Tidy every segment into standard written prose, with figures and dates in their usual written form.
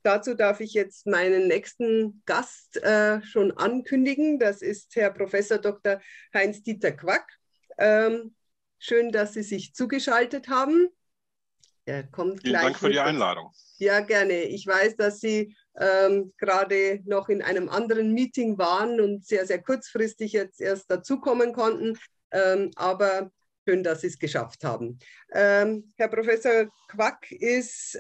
dazu darf ich jetzt meinen nächsten Gast schon ankündigen. Das ist Herr Professor Dr. Heinz-Dieter Quack. Schön, dass Sie sich zugeschaltet haben. Er kommt Vielen Dank für die Einladung. Ja, gerne. Ich weiß, dass Sie gerade noch in einem anderen Meeting waren und sehr, sehr kurzfristig jetzt erst dazukommen konnten. Aber schön, dass Sie es geschafft haben. Herr Professor Quack ist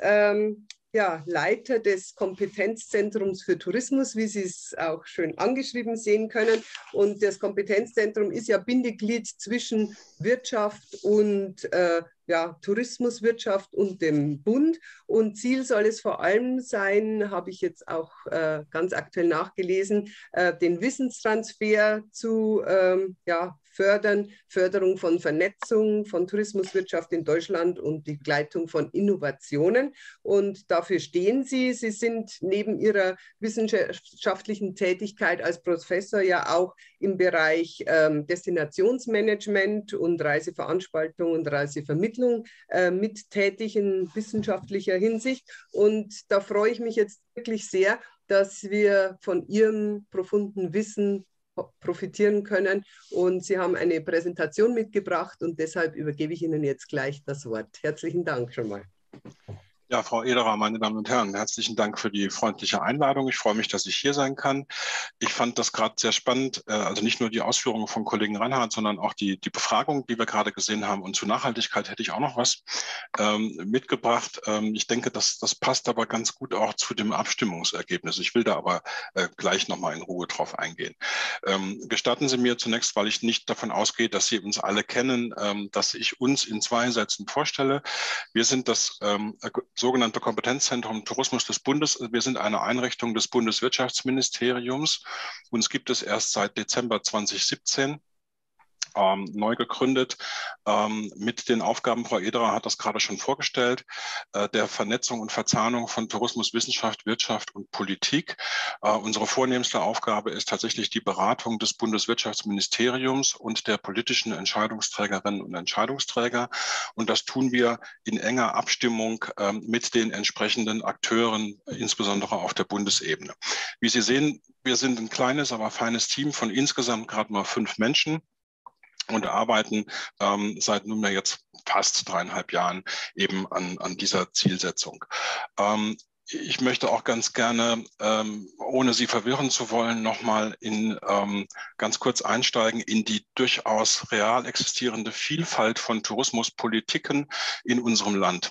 Leiter des Kompetenzzentrums für Tourismus, wie Sie es auch schön angeschrieben sehen können. Und das Kompetenzzentrum ist ja Bindeglied zwischen Wirtschaft und Tourismuswirtschaft und dem Bund. Und Ziel soll es vor allem sein, habe ich jetzt auch ganz aktuell nachgelesen, den Wissenstransfer zu fördern, Förderung von Vernetzung, von Tourismuswirtschaft in Deutschland und die Begleitung von Innovationen. Und dafür stehen Sie. Sie sind neben Ihrer wissenschaftlichen Tätigkeit als Professor ja auch im Bereich Destinationsmanagement und Reiseveranstaltung und Reisevermittlung mit tätig in wissenschaftlicher Hinsicht. Und da freue ich mich jetzt wirklich sehr, dass wir von Ihrem profunden Wissen profitieren können. Und Sie haben eine Präsentation mitgebracht und deshalb übergebe ich Ihnen jetzt gleich das Wort. Herzlichen Dank schon mal. Ja, Frau Ederer, meine Damen und Herren, herzlichen Dank für die freundliche Einladung. Ich freue mich, dass ich hier sein kann. Ich fand das gerade sehr spannend, also nicht nur die Ausführungen von Kollegen Reinhardt, sondern auch die Befragung, die wir gerade gesehen haben. Und zu Nachhaltigkeit hätte ich auch noch was mitgebracht. Ich denke, das passt aber ganz gut auch zu dem Abstimmungsergebnis. Ich will da aber gleich nochmal in Ruhe drauf eingehen. Gestatten Sie mir zunächst, weil ich nicht davon ausgehe, dass Sie uns alle kennen, dass ich uns in 2 Sätzen vorstelle. Wir sind das sogenannte Kompetenzzentrum Tourismus des Bundes. Wir sind eine Einrichtung des Bundeswirtschaftsministeriums. Uns gibt es erst seit Dezember 2017. Neu gegründet mit den Aufgaben, Frau Ederer hat das gerade schon vorgestellt, der Vernetzung und Verzahnung von Tourismus, Wissenschaft, Wirtschaft und Politik. Unsere vornehmste Aufgabe ist tatsächlich die Beratung des Bundeswirtschaftsministeriums und der politischen Entscheidungsträgerinnen und Entscheidungsträger. Und das tun wir in enger Abstimmung mit den entsprechenden Akteuren, insbesondere auf der Bundesebene. Wie Sie sehen, wir sind ein kleines, aber feines Team von insgesamt gerade mal 5 Menschen. Und arbeiten seit nunmehr jetzt fast 3,5 Jahren eben an dieser Zielsetzung. Ich möchte auch ganz gerne, ohne Sie verwirren zu wollen, nochmal ganz kurz einsteigen in die durchaus real existierende Vielfalt von Tourismuspolitiken in unserem Land.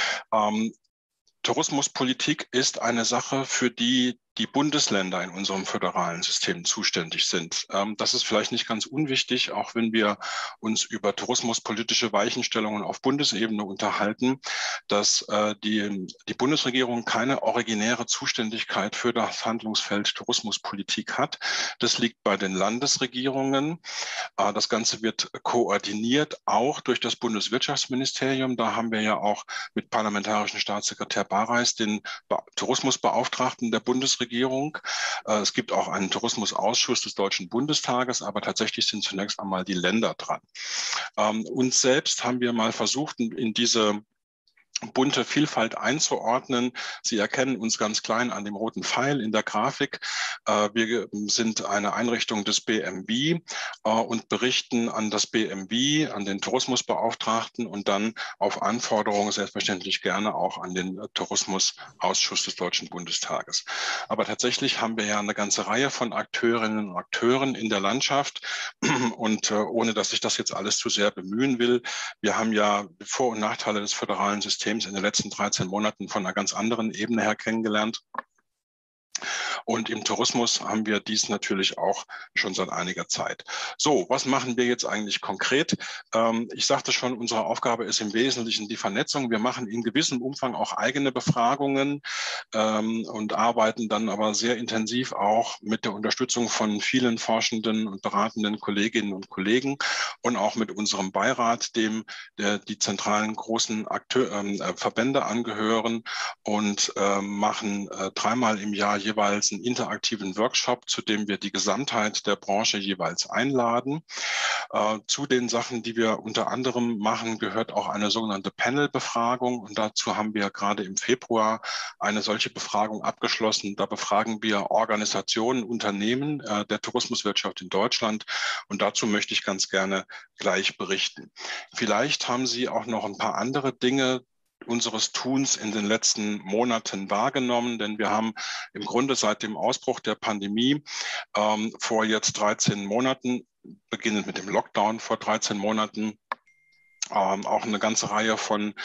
Tourismuspolitik ist eine Sache, für die die Bundesländer in unserem föderalen System zuständig sind. Das ist vielleicht nicht ganz unwichtig, auch wenn wir uns über tourismuspolitische Weichenstellungen auf Bundesebene unterhalten, dass die Bundesregierung keine originäre Zuständigkeit für das Handlungsfeld Tourismuspolitik hat. Das liegt bei den Landesregierungen. Das Ganze wird koordiniert auch durch das Bundeswirtschaftsministerium. Da haben wir ja auch mit parlamentarischen Staatssekretär Bareis den Tourismusbeauftragten der Bundesregierung. Es gibt auch einen Tourismusausschuss des Deutschen Bundestages, aber tatsächlich sind zunächst einmal die Länder dran. Uns selbst haben wir mal versucht, in diese bunte Vielfalt einzuordnen. Sie erkennen uns ganz klein an dem roten Pfeil in der Grafik. Wir sind eine Einrichtung des BMW und berichten an das BMW, an den Tourismusbeauftragten und dann auf Anforderung selbstverständlich gerne auch an den Tourismusausschuss des Deutschen Bundestages. Aber tatsächlich haben wir ja eine ganze Reihe von Akteurinnen und Akteuren in der Landschaft und ohne dass ich das jetzt alles zu sehr bemühen will, wir haben ja Vor- und Nachteile des föderalen Systems in den letzten 13 Monaten von einer ganz anderen Ebene her kennengelernt. Und im Tourismus haben wir dies natürlich auch schon seit einiger Zeit. So, was machen wir jetzt eigentlich konkret? Ich sagte schon, unsere Aufgabe ist im Wesentlichen die Vernetzung. Wir machen in gewissem Umfang auch eigene Befragungen und arbeiten dann aber sehr intensiv auch mit der Unterstützung von vielen forschenden und beratenden Kolleginnen und Kollegen und auch mit unserem Beirat, dem die zentralen großen Verbände angehören und machen 3-mal im Jahr jeweils jeweils einen interaktiven Workshop, zu dem wir die Gesamtheit der Branche jeweils einladen. Zu den Sachen, die wir unter anderem machen, gehört auch eine sogenannte Panel-Befragung. Und dazu haben wir gerade im Februar eine solche Befragung abgeschlossen. Da befragen wir Organisationen, Unternehmen der Tourismuswirtschaft in Deutschland. Und dazu möchte ich ganz gerne gleich berichten. Vielleicht haben Sie auch noch ein paar andere Dinge unseres Tuns in den letzten Monaten wahrgenommen, denn wir haben im Grunde seit dem Ausbruch der Pandemie vor jetzt 13 Monaten, beginnend mit dem Lockdown vor 13 Monaten, auch eine ganze Reihe von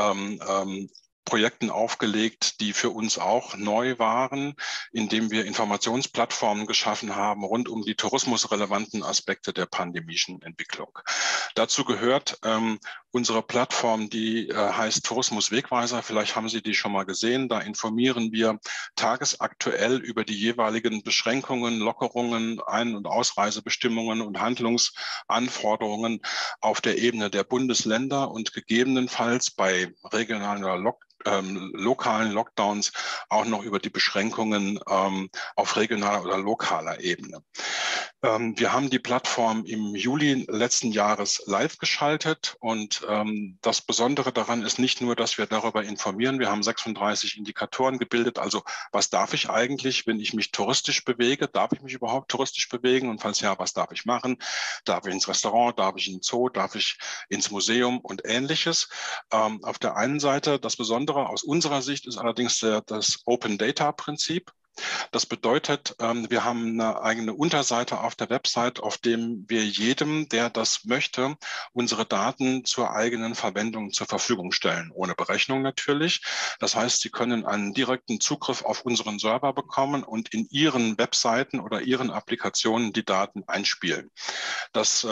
Projekten aufgelegt, die für uns auch neu waren, indem wir Informationsplattformen geschaffen haben rund um die tourismusrelevanten Aspekte der pandemischen Entwicklung. Dazu gehört unsere Plattform, die heißt Tourismus Wegweiser. Vielleicht haben Sie die schon mal gesehen. Da informieren wir tagesaktuell über die jeweiligen Beschränkungen, Lockerungen, Ein- und Ausreisebestimmungen und Handlungsanforderungen auf der Ebene der Bundesländer und gegebenenfalls bei regionalen oder lokalen Lockdowns auch noch über die Beschränkungen auf regionaler oder lokaler Ebene. Wir haben die Plattform im Juli letzten Jahres live geschaltet und das Besondere daran ist nicht nur, dass wir darüber informieren. Wir haben 36 Indikatoren gebildet. Also was darf ich eigentlich, wenn ich mich touristisch bewege? Darf ich mich überhaupt touristisch bewegen? Und falls ja, was darf ich machen? Darf ich ins Restaurant? Darf ich in den Zoo? Darf ich ins Museum und Ähnliches? Auf der einen Seite, das Besondere aus unserer Sicht ist allerdings das Open Data Prinzip. Das bedeutet, wir haben eine eigene Unterseite auf der Website, auf dem wir jedem, der das möchte, unsere Daten zur eigenen Verwendung zur Verfügung stellen, ohne Berechnung natürlich. Das heißt, Sie können einen direkten Zugriff auf unseren Server bekommen und in Ihren Webseiten oder Ihren Applikationen die Daten einspielen. Das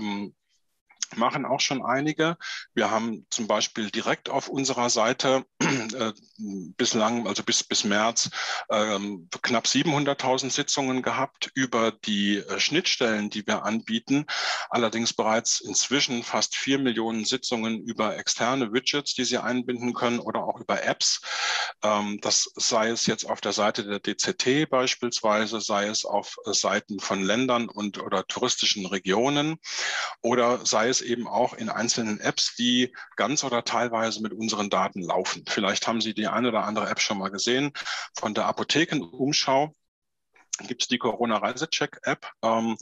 machen auch schon einige. Wir haben zum Beispiel direkt auf unserer Seite bislang, also bis März, knapp 700.000 Sitzungen gehabt über die Schnittstellen, die wir anbieten. Allerdings bereits inzwischen fast 4 Millionen Sitzungen über externe Widgets, die Sie einbinden können oder auch über Apps. Das sei es jetzt auf der Seite der DZT beispielsweise, sei es auf Seiten von Ländern oder touristischen Regionen oder sei es eben auch in einzelnen Apps, die ganz oder teilweise mit unseren Daten laufen. Vielleicht haben Sie die eine oder andere App schon mal gesehen. Von der Apothekenumschau gibt es die Corona-Reisecheck-App.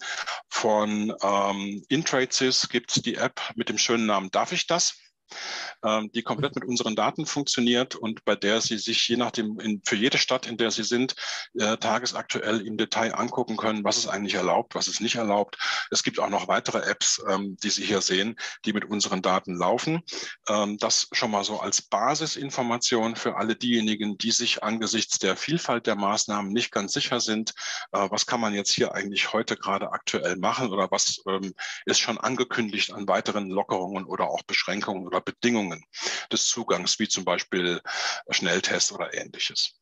Von Intradsys gibt es die App mit dem schönen Namen Darf ich das? Die komplett mit unseren Daten funktioniert und bei der Sie sich je nachdem für jede Stadt, in der Sie sind, tagesaktuell im Detail angucken können, was ist eigentlich erlaubt, was ist nicht erlaubt. Es gibt auch noch weitere Apps, die Sie hier sehen, die mit unseren Daten laufen. Das schon mal so als Basisinformation für alle diejenigen, die sich angesichts der Vielfalt der Maßnahmen nicht ganz sicher sind, was kann man jetzt hier eigentlich heute gerade aktuell machen oder was ist schon angekündigt an weiteren Lockerungen oder auch Beschränkungen oder Bedingungen des Zugangs, wie zum Beispiel Schnelltests oder Ähnliches.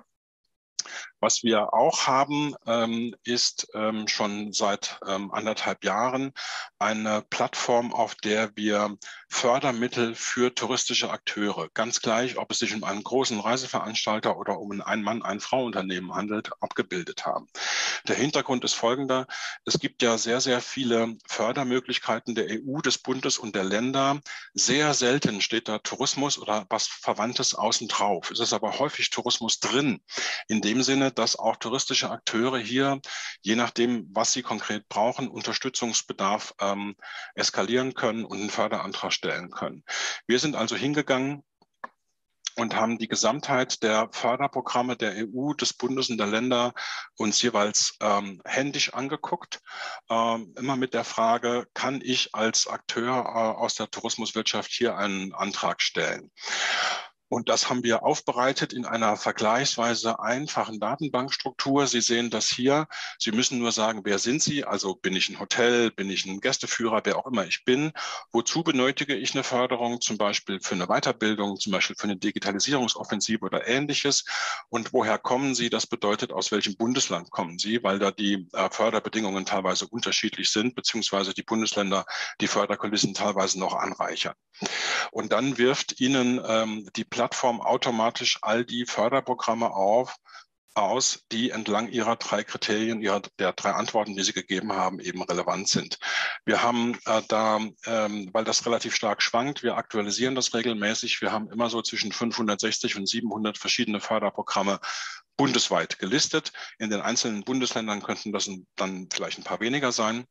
Was wir auch haben, ist schon seit 1,5 Jahren eine Plattform, auf der wir Fördermittel für touristische Akteure, ganz gleich, ob es sich um einen großen Reiseveranstalter oder um ein Ein-Mann-, Ein-Frau-Unternehmen handelt, abgebildet haben. Der Hintergrund ist folgender. Es gibt ja sehr, sehr viele Fördermöglichkeiten der EU, des Bundes und der Länder. Sehr selten steht da Tourismus oder was Verwandtes außen drauf. Es ist aber häufig Tourismus drin. In dem Sinne, dass auch touristische Akteure hier, je nachdem, was sie konkret brauchen, Unterstützungsbedarf eskalieren können und einen Förderantrag stellen können. Wir sind also hingegangen und haben die Gesamtheit der Förderprogramme der EU, des Bundes und der Länder uns jeweils händisch angeguckt. Immer mit der Frage, kann ich als Akteur aus der Tourismuswirtschaft hier einen Antrag stellen? Und das haben wir aufbereitet in einer vergleichsweise einfachen Datenbankstruktur. Sie sehen das hier. Sie müssen nur sagen, wer sind Sie? Also bin ich ein Hotel, bin ich ein Gästeführer, wer auch immer ich bin. Wozu benötige ich eine Förderung? Zum Beispiel für eine Weiterbildung, zum Beispiel für eine Digitalisierungsoffensive oder Ähnliches. Und woher kommen Sie? Das bedeutet, aus welchem Bundesland kommen Sie? Weil da die Förderbedingungen teilweise unterschiedlich sind, beziehungsweise die Bundesländer die Förderkulissen teilweise noch anreichern. Und dann wirft Ihnen die Plattform automatisch all die Förderprogramme auf, aus, die entlang ihrer 3 Kriterien, der 3 Antworten, die sie gegeben haben, eben relevant sind. Wir haben weil das relativ stark schwankt, wir aktualisieren das regelmäßig. Wir haben immer so zwischen 560 und 700 verschiedene Förderprogramme bundesweit gelistet. In den einzelnen Bundesländern könnten das dann vielleicht ein paar weniger sein.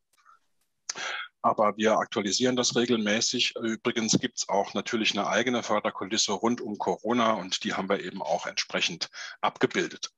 Aber wir aktualisieren das regelmäßig. Übrigens gibt es auch natürlich eine eigene Förderkulisse rund um Corona und die haben wir eben auch entsprechend abgebildet.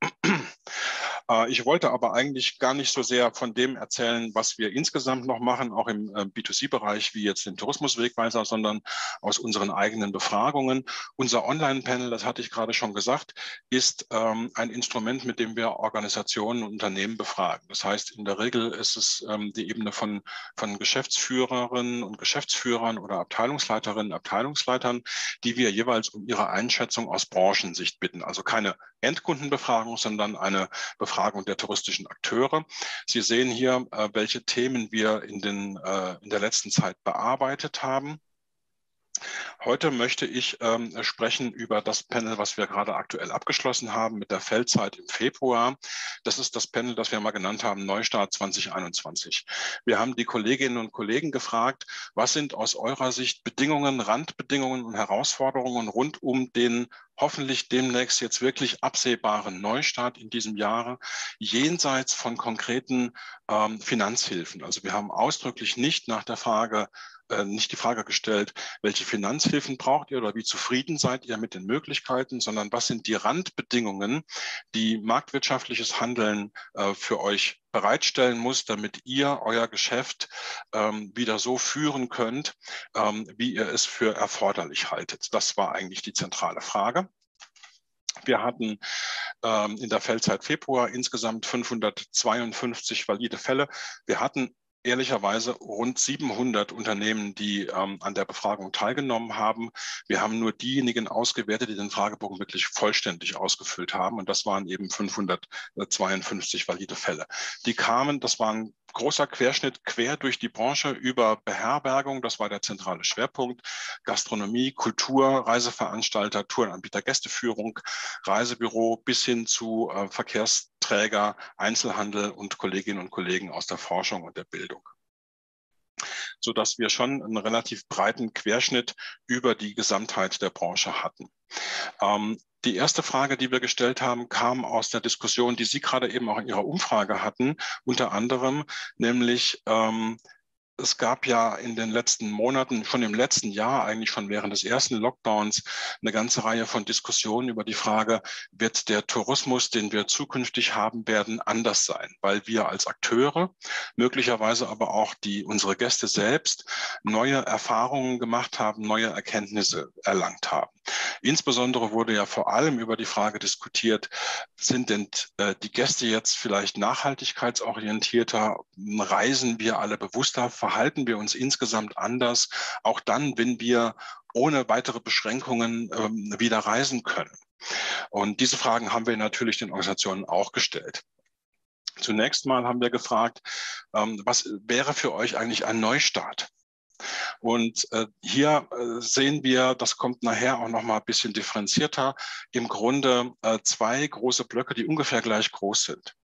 Ich wollte aber eigentlich gar nicht so sehr von dem erzählen, was wir insgesamt noch machen, auch im B2C-Bereich, wie jetzt den Tourismuswegweiser, sondern aus unseren eigenen Befragungen. Unser Online-Panel, das hatte ich gerade schon gesagt, ist ein Instrument, mit dem wir Organisationen und Unternehmen befragen. Das heißt, in der Regel ist es die Ebene von Geschäftsführerinnen und Geschäftsführern oder Abteilungsleiterinnen und Abteilungsleitern, die wir jeweils um ihre Einschätzung aus Branchensicht bitten. Also keine Endkundenbefragung, sondern eine Befragung der touristischen Akteure. Sie sehen hier, welche Themen wir in der letzten Zeit bearbeitet haben. Heute möchte ich sprechen über das Panel, was wir gerade aktuell abgeschlossen haben mit der Feldzeit im Februar. Das ist das Panel, das wir mal genannt haben, Neustart 2021. Wir haben die Kolleginnen und Kollegen gefragt, was sind aus eurer Sicht Bedingungen, Randbedingungen und Herausforderungen rund um den hoffentlich demnächst jetzt wirklich absehbaren Neustart in diesem Jahre, jenseits von konkreten Finanzhilfen. Also wir haben ausdrücklich nicht die Frage gestellt, welche Finanzhilfen braucht ihr oder wie zufrieden seid ihr mit den Möglichkeiten, sondern was sind die Randbedingungen, die marktwirtschaftliches Handeln für euch bereitstellen muss, damit ihr euer Geschäft wieder so führen könnt, wie ihr es für erforderlich haltet. Das war eigentlich die zentrale Frage. Wir hatten in der Feldzeit Februar insgesamt 552 valide Fälle. Wir hatten ehrlicherweise rund 700 Unternehmen, die an der Befragung teilgenommen haben. Wir haben nur diejenigen ausgewertet, die den Fragebogen wirklich vollständig ausgefüllt haben. Und das waren eben 552 valide Fälle. Die kamen, das war ein großer Querschnitt quer durch die Branche über Beherbergung, das war der zentrale Schwerpunkt, Gastronomie, Kultur, Reiseveranstalter, Tourenanbieter, Gästeführung, Reisebüro bis hin zu Verkehrsträger, Einzelhandel und Kolleginnen und Kollegen aus der Forschung und der Bildung, sodass wir schon einen relativ breiten Querschnitt über die Gesamtheit der Branche hatten. Die erste Frage, die wir gestellt haben, kam aus der Diskussion, die Sie gerade eben auch in Ihrer Umfrage hatten, unter anderem, nämlich es gab ja in den letzten Monaten, schon im letzten Jahr, eigentlich schon während des ersten Lockdowns, eine ganze Reihe von Diskussionen über die Frage, wird der Tourismus, den wir zukünftig haben werden, anders sein? Weil wir als Akteure, möglicherweise aber auch unsere Gäste selbst, neue Erfahrungen gemacht haben, neue Erkenntnisse erlangt haben. Insbesondere wurde ja vor allem über die Frage diskutiert, sind denn die Gäste jetzt vielleicht nachhaltigkeitsorientierter? Reisen wir alle bewusster? Verhalten wir uns insgesamt anders? Auch dann, wenn wir ohne weitere Beschränkungen wieder reisen können. Und diese Fragen haben wir natürlich den Organisationen auch gestellt. Zunächst mal haben wir gefragt, was wäre für euch eigentlich ein Neustart? Und hier sehen wir, das kommt nachher auch noch mal ein bisschen differenzierter, im Grunde 2 große Blöcke, die ungefähr gleich groß sind.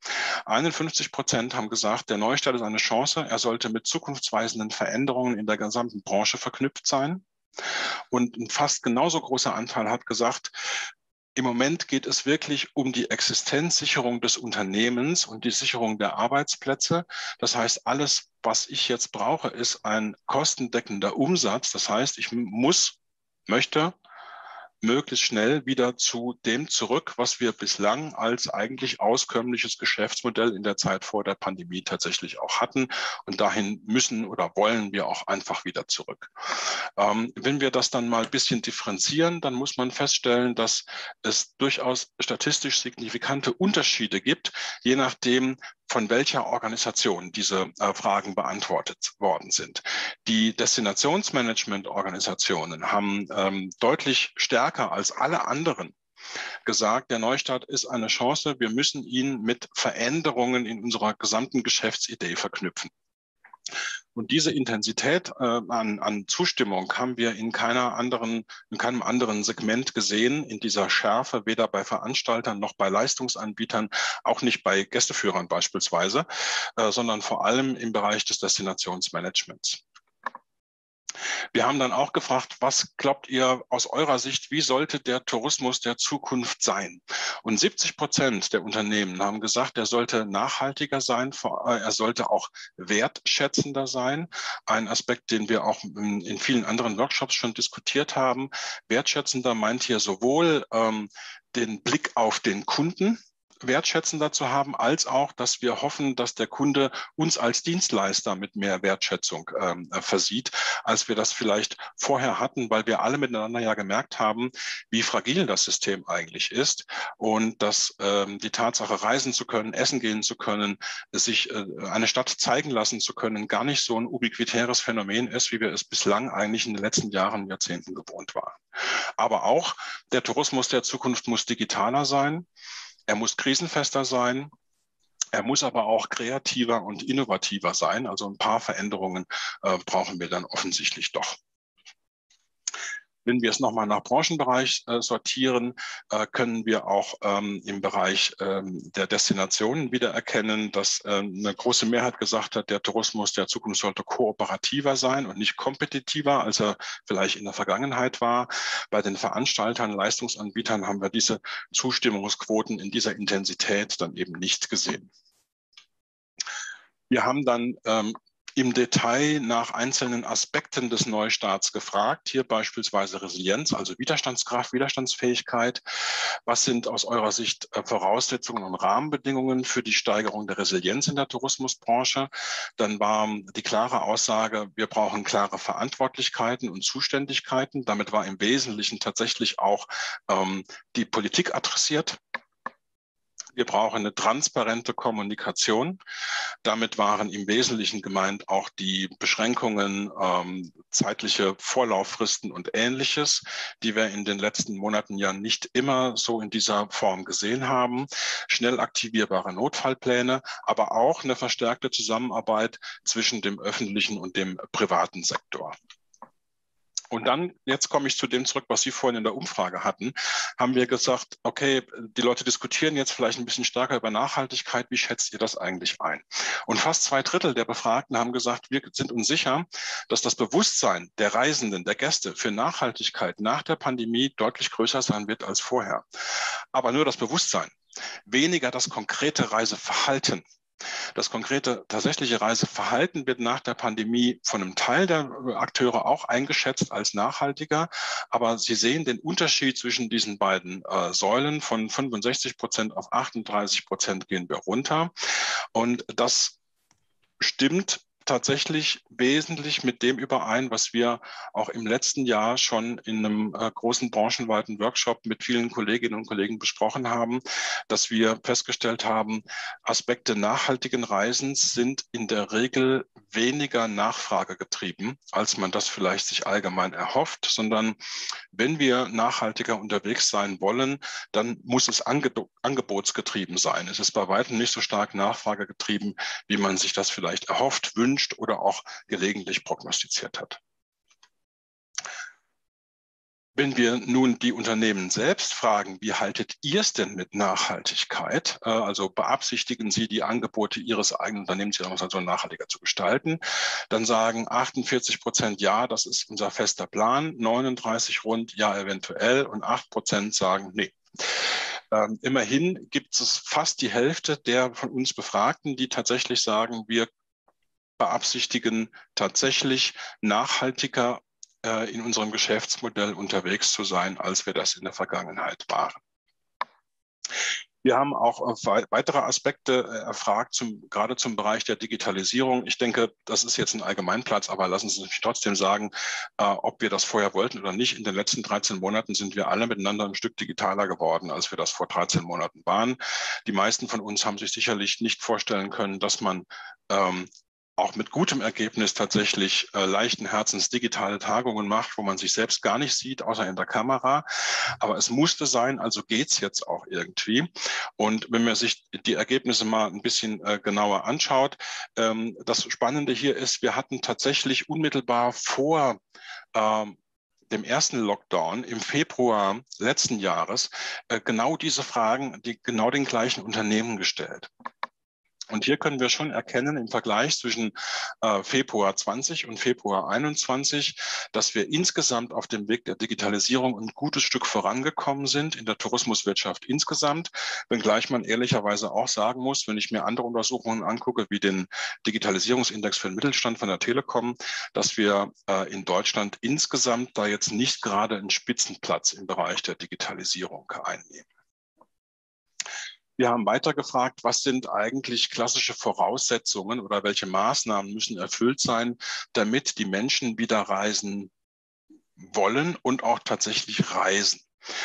51% haben gesagt, der Neustart ist eine Chance, er sollte mit zukunftsweisenden Veränderungen in der gesamten Branche verknüpft sein. Und ein fast genauso großer Anteil hat gesagt, im Moment geht es wirklich um die Existenzsicherung des Unternehmens und die Sicherung der Arbeitsplätze. Das heißt, alles, was ich jetzt brauche, ist ein kostendeckender Umsatz. Das heißt, ich möchte möglichst schnell wieder zu dem zurück, was wir bislang als eigentlich auskömmliches Geschäftsmodell in der Zeit vor der Pandemie tatsächlich auch hatten. Und dahin müssen oder wollen wir auch einfach wieder zurück. Wenn wir das dann mal ein bisschen differenzieren, dann muss man feststellen, dass es durchaus statistisch signifikante Unterschiede gibt, je nachdem, von welcher Organisation diese Fragen beantwortet worden sind. Die Destinationsmanagement-Organisationen haben deutlich stärker als alle anderen gesagt, der Neustart ist eine Chance, wir müssen ihn mit Veränderungen in unserer gesamten Geschäftsidee verknüpfen. Und diese Intensität an Zustimmung haben wir in keinem anderen Segment gesehen, in dieser Schärfe, weder bei Veranstaltern noch bei Leistungsanbietern, auch nicht bei Gästeführern beispielsweise, sondern vor allem im Bereich des Destinationsmanagements. Wir haben dann auch gefragt, was glaubt ihr aus eurer Sicht, wie sollte der Tourismus der Zukunft sein? Und 70% der Unternehmen haben gesagt, er sollte nachhaltiger sein, er sollte auch wertschätzender sein. Ein Aspekt, den wir auch in vielen anderen Workshops schon diskutiert haben. Wertschätzender meint hier sowohl den Blick auf den Kunden, wertschätzender zu haben, als auch, dass wir hoffen, dass der Kunde uns als Dienstleister mit mehr Wertschätzung versieht, als wir das vielleicht vorher hatten, weil wir alle miteinander ja gemerkt haben, wie fragil das System eigentlich ist und dass die Tatsache, reisen zu können, essen gehen zu können, sich eine Stadt zeigen lassen zu können, gar nicht so ein ubiquitäres Phänomen ist, wie wir es bislang eigentlich in den letzten Jahren, Jahrzehnten gewohnt waren. Aber auch der Tourismus der Zukunft muss digitaler sein. Er muss krisenfester sein, er muss aber auch kreativer und innovativer sein. Also ein paar Veränderungen brauchen wir dann offensichtlich doch. Wenn wir es nochmal nach Branchenbereich sortieren, können wir auch im Bereich der Destinationen wieder erkennen, dass eine große Mehrheit gesagt hat, der Tourismus der Zukunft sollte kooperativer sein und nicht kompetitiver, als er vielleicht in der Vergangenheit war. Bei den Veranstaltern, Leistungsanbietern haben wir diese Zustimmungsquoten in dieser Intensität dann eben nicht gesehen. Wir haben dann im Detail nach einzelnen Aspekten des Neustarts gefragt, hier beispielsweise Resilienz, also Widerstandskraft, Widerstandsfähigkeit. Was sind aus eurer Sicht Voraussetzungen und Rahmenbedingungen für die Steigerung der Resilienz in der Tourismusbranche? Dann war die klare Aussage, wir brauchen klare Verantwortlichkeiten und Zuständigkeiten. Damit war im Wesentlichen tatsächlich auch die Politik adressiert. Wir brauchen eine transparente Kommunikation. Damit waren im Wesentlichen gemeint auch die Beschränkungen, zeitliche Vorlauffristen und Ähnliches, die wir in den letzten Monaten ja nicht immer so in dieser Form gesehen haben. Schnell aktivierbare Notfallpläne, aber auch eine verstärkte Zusammenarbeit zwischen dem öffentlichen und dem privaten Sektor. Und dann, jetzt komme ich zu dem zurück, was Sie vorhin in der Umfrage hatten, haben wir gesagt, okay, die Leute diskutieren jetzt vielleicht ein bisschen stärker über Nachhaltigkeit. Wie schätzt ihr das eigentlich ein? Und fast 2/3 der Befragten haben gesagt, wir sind uns sicher, dass das Bewusstsein der Reisenden, der Gäste für Nachhaltigkeit nach der Pandemie deutlich größer sein wird als vorher. Aber nur das Bewusstsein, weniger das konkrete Reiseverhalten. Das konkrete, tatsächliche Reiseverhalten wird nach der Pandemie von einem Teil der Akteure auch eingeschätzt als nachhaltiger. Aber Sie sehen den Unterschied zwischen diesen beiden Säulen. Von 65% auf 38% gehen wir runter. Und das stimmt tatsächlich wesentlich mit dem überein, was wir auch im letzten Jahr schon in einem großen branchenweiten Workshop mit vielen Kolleginnen und Kollegen besprochen haben, dass wir festgestellt haben, Aspekte nachhaltigen Reisens sind in der Regel weniger nachfragegetrieben, als man das vielleicht sich allgemein erhofft, sondern wenn wir nachhaltiger unterwegs sein wollen, dann muss es angebotsgetrieben sein. Es ist bei weitem nicht so stark nachfragegetrieben, wie man sich das vielleicht erhofft, wünscht oder auch gelegentlich prognostiziert hat. Wenn wir nun die Unternehmen selbst fragen, wie haltet ihr es denn mit Nachhaltigkeit? Also beabsichtigen Sie, die Angebote Ihres eigenen Unternehmens so nachhaltiger zu gestalten? Dann sagen 48% ja, das ist unser fester Plan, 39% rund ja eventuell und 8% sagen nee. Immerhin gibt es fast die Hälfte der von uns Befragten, die tatsächlich sagen, wir beabsichtigen tatsächlich nachhaltiger in unserem Geschäftsmodell unterwegs zu sein, als wir das in der Vergangenheit waren. Wir haben auch weitere Aspekte erfragt, gerade zum Bereich der Digitalisierung. Ich denke, das ist jetzt ein Allgemeinplatz, aber lassen Sie mich trotzdem sagen, ob wir das vorher wollten oder nicht. In den letzten 13 Monaten sind wir alle miteinander ein Stück digitaler geworden, als wir das vor 13 Monaten waren. Die meisten von uns haben sich sicherlich nicht vorstellen können, dass man auch mit gutem Ergebnis tatsächlich leichten Herzens digitale Tagungen macht, wo man sich selbst gar nicht sieht, außer in der Kamera. Aber es musste sein, also geht's jetzt auch irgendwie. Und wenn man sich die Ergebnisse mal ein bisschen genauer anschaut, das Spannende hier ist, wir hatten tatsächlich unmittelbar vor dem ersten Lockdown im Februar letzten Jahres genau diese Fragen, die genau den gleichen Unternehmen gestellt. Und hier können wir schon erkennen im Vergleich zwischen Februar 20 und Februar 21, dass wir insgesamt auf dem Weg der Digitalisierung ein gutes Stück vorangekommen sind in der Tourismuswirtschaft insgesamt, wenngleich man ehrlicherweise auch sagen muss, wenn ich mir andere Untersuchungen angucke, wie den Digitalisierungsindex für den Mittelstand von der Telekom, dass wir in Deutschland insgesamt da jetzt nicht gerade einen Spitzenplatz im Bereich der Digitalisierung einnehmen. Wir haben weiter gefragt, was sind eigentlich klassische Voraussetzungen oder welche Maßnahmen müssen erfüllt sein, damit die Menschen wieder reisen wollen und auch tatsächlich reisen.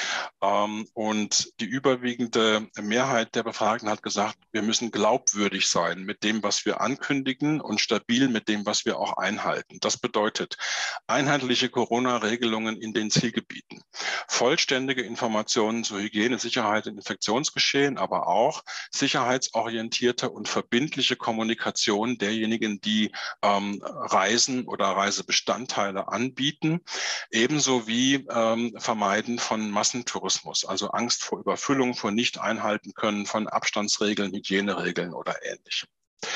Und die überwiegende Mehrheit der Befragten hat gesagt, wir müssen glaubwürdig sein mit dem, was wir ankündigen und stabil mit dem, was wir auch einhalten. Das bedeutet einheitliche Corona-Regelungen in den Zielgebieten, vollständige Informationen zu Hygiene, Sicherheit und Infektionsgeschehen, aber auch sicherheitsorientierte und verbindliche Kommunikation derjenigen, die Reisen oder Reisebestandteile anbieten, ebenso wie Vermeiden von Massentourismus, also Angst vor Überfüllung, vor Nicht-Einhalten können von Abstandsregeln, Hygieneregeln oder Ähnlichem.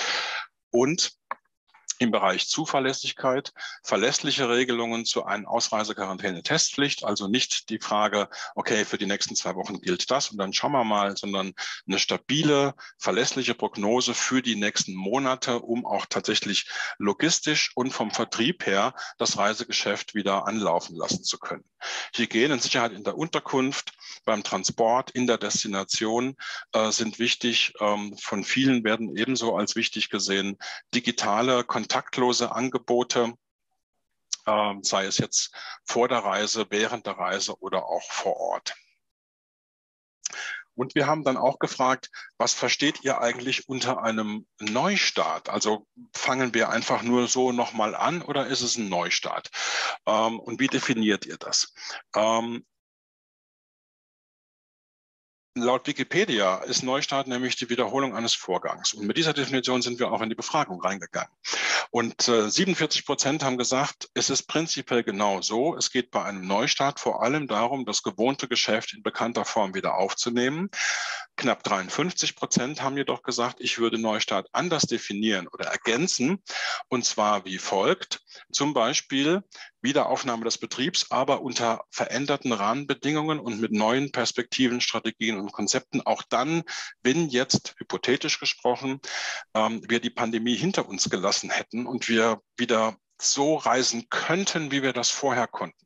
Und im Bereich Zuverlässigkeit, verlässliche Regelungen zu einer Ausreise-Quarantäne-Testpflicht, also nicht die Frage, okay, für die nächsten 2 Wochen gilt das und dann schauen wir mal, sondern eine stabile, verlässliche Prognose für die nächsten Monate, um auch tatsächlich logistisch und vom Vertrieb her das Reisegeschäft wieder anlaufen lassen zu können. Hygiene und Sicherheit in der Unterkunft, beim Transport, in der Destination sind wichtig. Von vielen werden ebenso als wichtig gesehen digitale, kontaktlose Angebote, sei es jetzt vor der Reise, während der Reise oder auch vor Ort. Und wir haben dann auch gefragt, was versteht ihr eigentlich unter einem Neustart? Also fangen wir einfach nur so nochmal an oder ist es ein Neustart? Und wie definiert ihr das? Laut Wikipedia ist Neustart nämlich die Wiederholung eines Vorgangs. Und mit dieser Definition sind wir auch in die Befragung reingegangen. Und 47% haben gesagt, es ist prinzipiell genau so. Es geht bei einem Neustart vor allem darum, das gewohnte Geschäft in bekannter Form wieder aufzunehmen. Knapp 53% haben jedoch gesagt, ich würde Neustart anders definieren oder ergänzen. Und zwar wie folgt. Zum Beispiel Wiederaufnahme des Betriebs, aber unter veränderten Rahmenbedingungen und mit neuen Perspektiven, Strategien und Konzepten. Auch dann, wenn jetzt, hypothetisch gesprochen, wir die Pandemie hinter uns gelassen hätten und wir wieder so reisen könnten, wie wir das vorher konnten.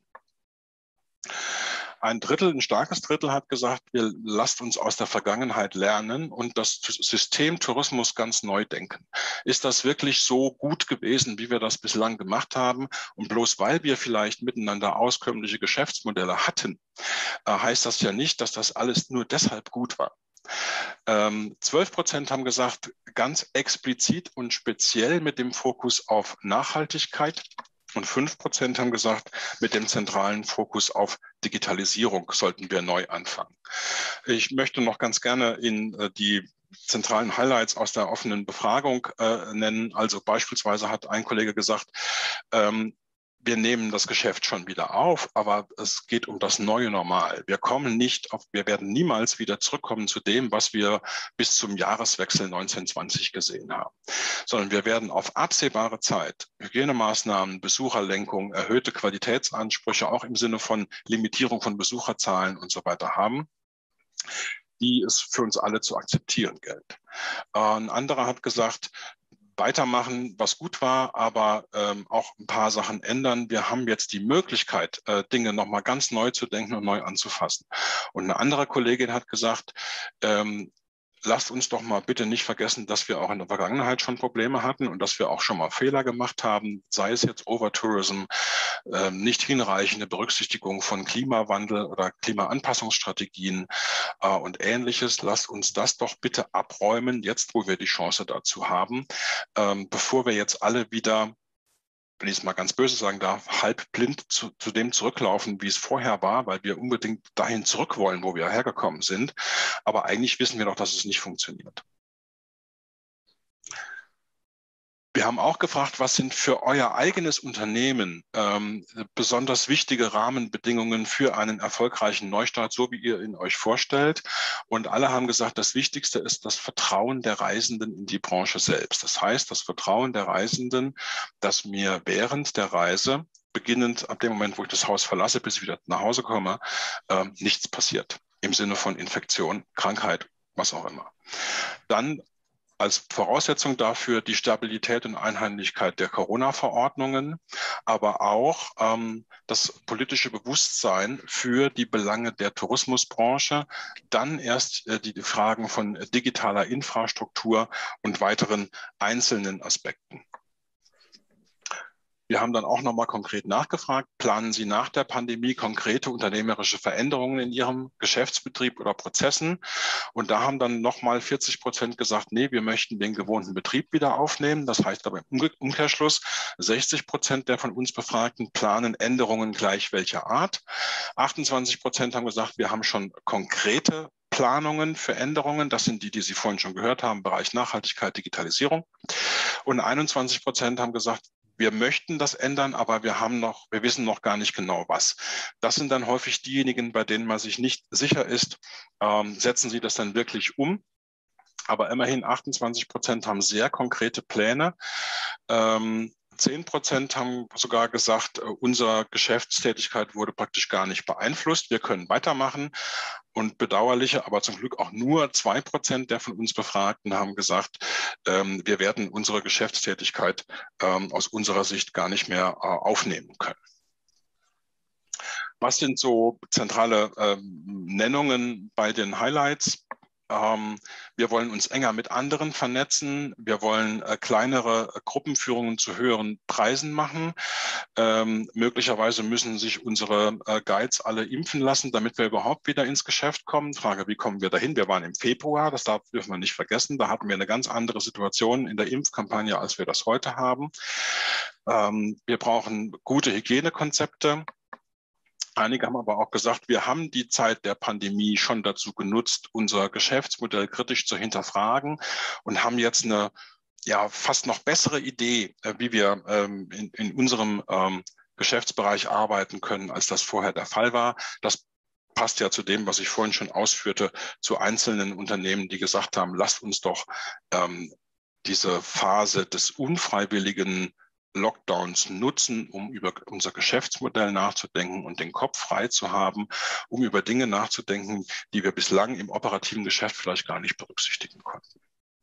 Ein starkes Drittel hat gesagt, lasst uns aus der Vergangenheit lernen und das System Tourismus ganz neu denken. Ist das wirklich so gut gewesen, wie wir das bislang gemacht haben? Und bloß weil wir vielleicht miteinander auskömmliche Geschäftsmodelle hatten, heißt das ja nicht, dass das alles nur deshalb gut war. 12% haben gesagt, ganz explizit und speziell mit dem Fokus auf Nachhaltigkeit. Und 5% haben gesagt, mit dem zentralen Fokus auf Digitalisierung sollten wir neu anfangen. Ich möchte noch ganz gerne in die zentralen Highlights aus der offenen Befragung nennen. Also beispielsweise hat ein Kollege gesagt, wir nehmen das Geschäft schon wieder auf, aber es geht um das neue Normal. Wir werden niemals wieder zurückkommen zu dem, was wir bis zum Jahreswechsel 1920 gesehen haben, sondern wir werden auf absehbare Zeit Hygienemaßnahmen, Besucherlenkung, erhöhte Qualitätsansprüche, auch im Sinne von Limitierung von Besucherzahlen und so weiter haben, die es für uns alle zu akzeptieren gilt. Ein anderer hat gesagt, weitermachen, was gut war, aber auch ein paar Sachen ändern. Wir haben jetzt die Möglichkeit, Dinge nochmal ganz neu zu denken und neu anzufassen. Und eine andere Kollegin hat gesagt, lasst uns doch mal bitte nicht vergessen, dass wir auch in der Vergangenheit schon Probleme hatten und dass wir auch schon mal Fehler gemacht haben, sei es jetzt Overtourism, nicht hinreichende Berücksichtigung von Klimawandel oder Klimaanpassungsstrategien und Ähnliches. Lasst uns das doch bitte abräumen, jetzt wo wir die Chance dazu haben, bevor wir jetzt alle wieder, wenn ich es mal ganz böse sagen darf, halb blind zu dem zurücklaufen, wie es vorher war, weil wir unbedingt dahin zurück wollen, wo wir hergekommen sind. Aber eigentlich wissen wir doch, dass es nicht funktioniert. Wir haben auch gefragt, was sind für euer eigenes Unternehmen besonders wichtige Rahmenbedingungen für einen erfolgreichen Neustart, so wie ihr ihn euch vorstellt. Und alle haben gesagt, das Wichtigste ist das Vertrauen der Reisenden in die Branche selbst. Das heißt, das Vertrauen der Reisenden, dass mir während der Reise, beginnend ab dem Moment, wo ich das Haus verlasse, bis ich wieder nach Hause komme, nichts passiert. Im Sinne von Infektion, Krankheit, was auch immer. Dann als Voraussetzung dafür die Stabilität und Einheitlichkeit der Corona-Verordnungen, aber auch das politische Bewusstsein für die Belange der Tourismusbranche, dann erst die Fragen von digitaler Infrastruktur und weiteren einzelnen Aspekten. Wir haben dann auch nochmal konkret nachgefragt, planen Sie nach der Pandemie konkrete unternehmerische Veränderungen in Ihrem Geschäftsbetrieb oder Prozessen? Und da haben dann nochmal 40% gesagt, nee, wir möchten den gewohnten Betrieb wieder aufnehmen. Das heißt aber im Umkehrschluss, 60% der von uns Befragten planen Änderungen gleich welcher Art. 28% haben gesagt, wir haben schon konkrete Planungen für Änderungen. Das sind die Sie vorhin schon gehört haben, Bereich Nachhaltigkeit, Digitalisierung. Und 21% haben gesagt, wir möchten das ändern, aber wir wissen noch gar nicht genau was. Das sind dann häufig diejenigen, bei denen man sich nicht sicher ist, setzen sie das dann wirklich um. Aber immerhin 28% haben sehr konkrete Pläne. 10% haben sogar gesagt, unsere Geschäftstätigkeit wurde praktisch gar nicht beeinflusst. Wir können weitermachen. Und bedauerliche, aber zum Glück auch nur 2% der von uns Befragten haben gesagt, wir werden unsere Geschäftstätigkeit aus unserer Sicht gar nicht mehr aufnehmen können. Was sind so zentrale Nennungen bei den Highlights? Wir wollen uns enger mit anderen vernetzen. Wir wollen kleinere Gruppenführungen zu höheren Preisen machen. Möglicherweise müssen sich unsere Guides alle impfen lassen, damit wir überhaupt wieder ins Geschäft kommen. Frage, wie kommen wir dahin? Wir waren im Februar, das dürfen wir nicht vergessen. Da hatten wir eine ganz andere Situation in der Impfkampagne, als wir das heute haben. Wir brauchen gute Hygienekonzepte. Einige haben aber auch gesagt, wir haben die Zeit der Pandemie schon dazu genutzt, unser Geschäftsmodell kritisch zu hinterfragen und haben jetzt eine fast noch bessere Idee, wie wir in unserem Geschäftsbereich arbeiten können, als das vorher der Fall war. Das passt ja zu dem, was ich vorhin schon ausführte, zu einzelnen Unternehmen, die gesagt haben, lasst uns doch diese Phase des unfreiwilligen Lockdowns nutzen, um über unser Geschäftsmodell nachzudenken und den Kopf frei zu haben, um über Dinge nachzudenken, die wir bislang im operativen Geschäft vielleicht gar nicht berücksichtigen konnten.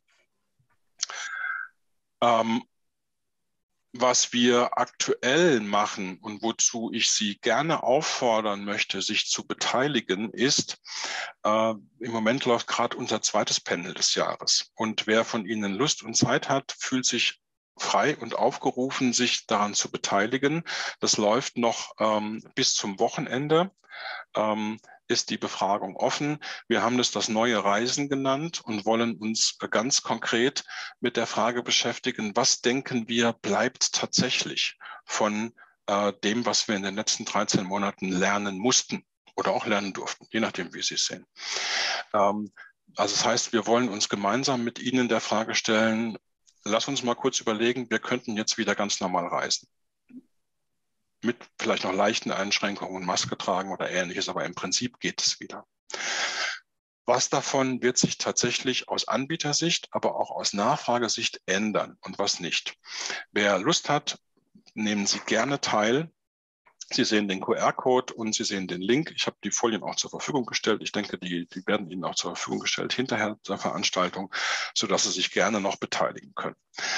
Was wir aktuell machen und wozu ich Sie gerne auffordern möchte, sich zu beteiligen, ist, im Moment läuft gerade unser zweites Panel des Jahres. Und wer von Ihnen Lust und Zeit hat, fühlt sich frei und aufgerufen, sich daran zu beteiligen. Das läuft noch bis zum Wochenende, ist die Befragung offen. Wir haben das neue Reisen genannt und wollen uns ganz konkret mit der Frage beschäftigen, was denken wir bleibt tatsächlich von dem, was wir in den letzten 13 Monaten lernen mussten oder auch lernen durften, je nachdem, wie Sie es sehen. Also das heißt, wir wollen uns gemeinsam mit Ihnen der Frage stellen, lass uns mal kurz überlegen, wir könnten jetzt wieder ganz normal reisen. Mit vielleicht noch leichten Einschränkungen, Maske tragen oder Ähnliches, aber im Prinzip geht es wieder. Was davon wird sich tatsächlich aus Anbietersicht, aber auch aus Nachfragesicht ändern und was nicht? Wer Lust hat, nehmen Sie gerne teil. Sie sehen den QR-Code und Sie sehen den Link. Ich habe die Folien auch zur Verfügung gestellt. Ich denke, die werden Ihnen auch zur Verfügung gestellt hinterher der Veranstaltung, sodass Sie sich gerne noch beteiligen können.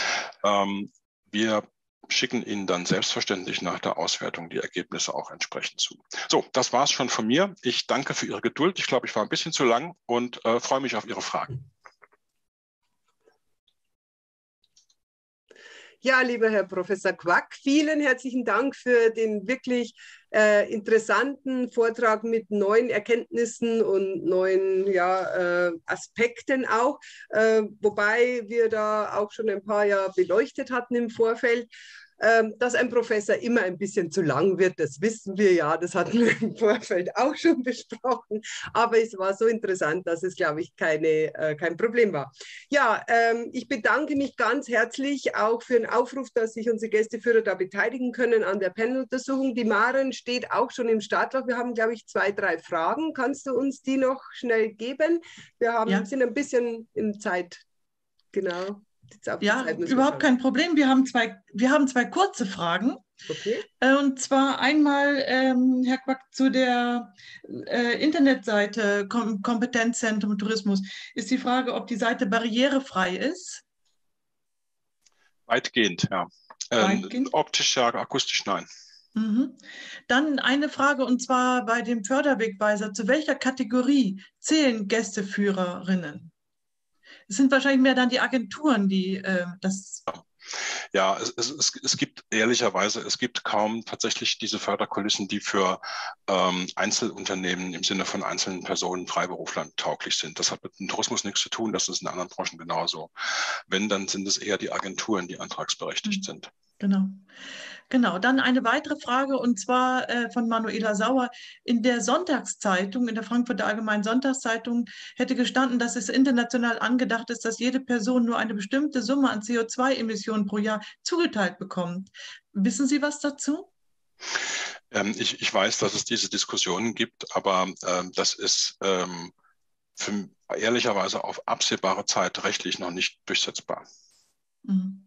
Wir schicken Ihnen dann selbstverständlich nach der Auswertung die Ergebnisse auch entsprechend zu. So, das war es schon von mir. Ich danke für Ihre Geduld. Ich glaube, ich war ein bisschen zu lang und freue mich auf Ihre Fragen. Ja, lieber Herr Professor Quack, vielen herzlichen Dank für den wirklich interessanten Vortrag mit neuen Erkenntnissen und neuen Aspekten auch, wobei wir da auch schon ein paar ja beleuchtet hatten im Vorfeld. Dass ein Professor immer ein bisschen zu lang wird, das wissen wir ja, das hatten wir im Vorfeld auch schon besprochen, aber es war so interessant, dass es, glaube ich, kein Problem war. Ja, ich bedanke mich ganz herzlich auch für den Aufruf, dass sich unsere Gästeführer da beteiligen können an der Paneluntersuchung. Die Maren steht auch schon im Startloch. Wir haben, glaube ich, 2, 3 Fragen. Kannst du uns die noch schnell geben? Sind ein bisschen in Zeit, genau. Ja, überhaupt kein Problem. Wir haben zwei kurze Fragen. Okay. Und zwar einmal, Herr Quack, zu der Internetseite Kompetenzzentrum Tourismus. Ist die Frage, ob die Seite barrierefrei ist? Weitgehend, ja. Weitgehend? Optisch ja, akustisch nein. Mhm. Dann eine Frage, und zwar bei dem Förderwegweiser. Zu welcher Kategorie zählen Gästeführerinnen? Es sind wahrscheinlich mehr dann die Agenturen, die das... Ja, es gibt ehrlicherweise, es gibt kaum tatsächlich diese Förderkulissen, die für Einzelunternehmen im Sinne von einzelnen Personen, Freiberuflern tauglich sind. Das hat mit dem Tourismus nichts zu tun, das ist in anderen Branchen genauso. Wenn, dann sind es eher die Agenturen, die antragsberechtigt sind. Genau. Genau, dann eine weitere Frage, und zwar von Manuela Sauer. In der Sonntagszeitung, in der Frankfurter Allgemeinen Sonntagszeitung, hätte gestanden, dass es international angedacht ist, dass jede Person nur eine bestimmte Summe an CO2-Emissionen pro Jahr zugeteilt bekommt. Wissen Sie was dazu? Ich weiß, dass es diese Diskussionen gibt, aber das ist ehrlicherweise auf absehbare Zeit rechtlich noch nicht durchsetzbar. Mhm.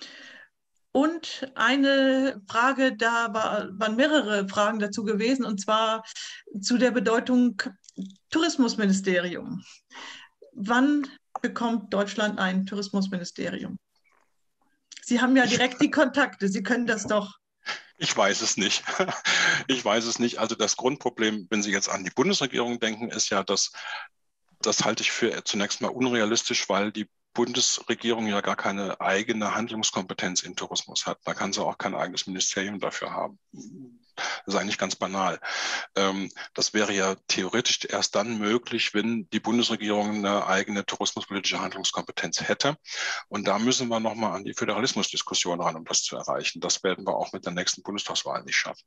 Und eine Frage, da waren mehrere Fragen dazu gewesen, und zwar zu der Bedeutung Tourismusministerium. Wann bekommt Deutschland ein Tourismusministerium? Sie haben ja direkt die Kontakte, Sie können das doch. Ich weiß es nicht. Ich weiß es nicht. Also das Grundproblem, wenn Sie jetzt an die Bundesregierung denken, ist ja, das halte ich für zunächst mal unrealistisch, weil die Bundesregierung ja gar keine eigene Handlungskompetenz im Tourismus hat. Da kann sie auch kein eigenes Ministerium dafür haben. Das ist eigentlich ganz banal. Das wäre ja theoretisch erst dann möglich, wenn die Bundesregierung eine eigene tourismuspolitische Handlungskompetenz hätte. Und da müssen wir nochmal an die Föderalismusdiskussion ran, um das zu erreichen. Das werden wir auch mit der nächsten Bundestagswahl nicht schaffen.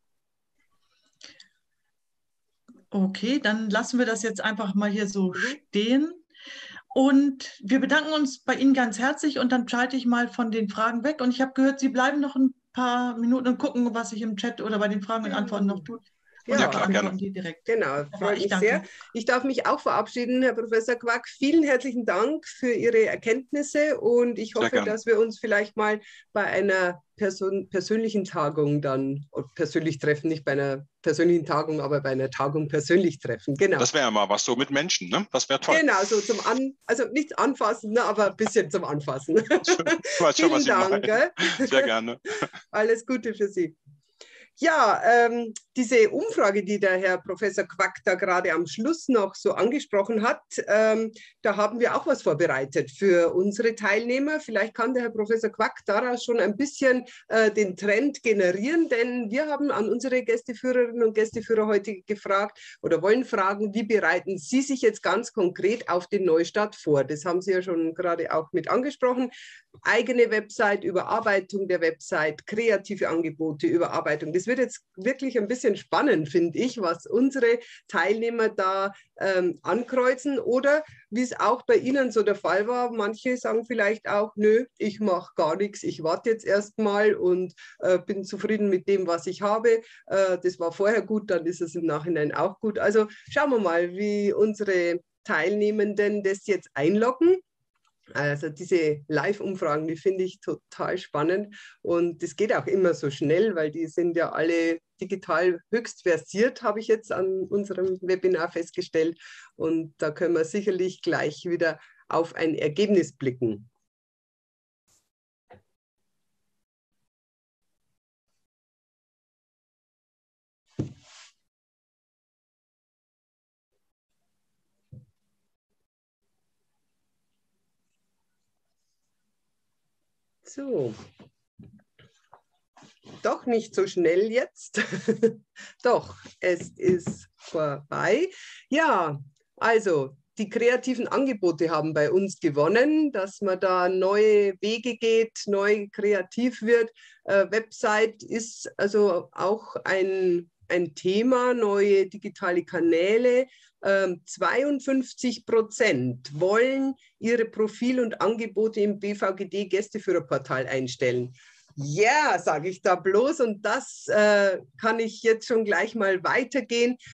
Okay, dann lassen wir das jetzt einfach mal hier so stehen. Und wir bedanken uns bei Ihnen ganz herzlich, und dann schalte ich mal von den Fragen weg. Und ich habe gehört, Sie bleiben noch ein paar Minuten und gucken, was sich im Chat oder bei den Fragen und Antworten noch tut. Und Ja, klar, gerne. Die direkt. Genau, freut mich danke sehr. Ich darf mich auch verabschieden, Herr Professor Quack. Vielen herzlichen Dank für Ihre Erkenntnisse, und ich hoffe, dass wir uns vielleicht mal bei einer persönlichen Tagung dann persönlich treffen, nicht bei einer persönlichen Tagung, aber bei einer Tagung persönlich treffen. Genau. Das wäre ja mal was so mit Menschen, ne? Das wäre toll. Genau, so also nicht anfassen, ne, aber ein bisschen zum Anfassen. Vielen Dank. Sehr gerne. Alles Gute für Sie. Ja, diese Umfrage, die der Herr Professor Quack da gerade am Schluss noch so angesprochen hat, da haben wir auch was vorbereitet für unsere Teilnehmer. Vielleicht kann der Herr Professor Quack daraus schon ein bisschen den Trend generieren, denn wir haben an unsere Gästeführerinnen und Gästeführer heute gefragt oder wollen fragen, wie bereiten Sie sich jetzt ganz konkret auf den Neustart vor? Das haben Sie ja schon gerade auch mit angesprochen. Eigene Website, Überarbeitung der Website, kreative Angebote, Überarbeitung. Das wird jetzt wirklich ein bisschen spannend, finde ich, was unsere Teilnehmer da ankreuzen, oder wie es auch bei Ihnen so der Fall war. Manche sagen vielleicht auch, nö, ich mache gar nichts, ich warte jetzt erstmal und bin zufrieden mit dem, was ich habe. Das war vorher gut, dann ist es im Nachhinein auch gut. Also schauen wir mal, wie unsere Teilnehmenden das jetzt einloggen. Also diese Live-Umfragen, die finde ich total spannend, und das geht auch immer so schnell, weil die sind ja alle digital höchst versiert, habe ich jetzt an unserem Webinar festgestellt, und da können wir sicherlich gleich wieder auf ein Ergebnis blicken. So, doch nicht so schnell jetzt. Doch, es ist vorbei. Ja, also die kreativen Angebote haben bei uns gewonnen, dass man da neue Wege geht, neu kreativ wird. Website ist also auch ein Thema, neue digitale Kanäle. 52% wollen ihre Profil- und Angebote im BVGD-Gästeführerportal einstellen. Ja, sage ich da bloß, und das kann ich jetzt schon gleich mal weitergehen.